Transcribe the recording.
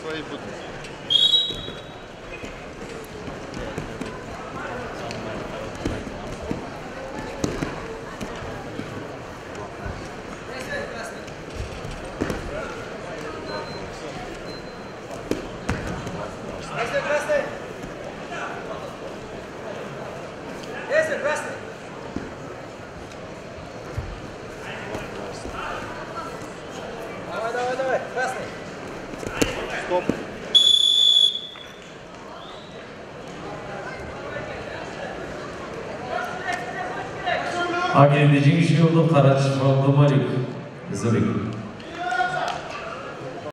свои будут. Давай, красный. Стоп. Агенде жеңіс жолды Қарачы Малдымарик. Зырик.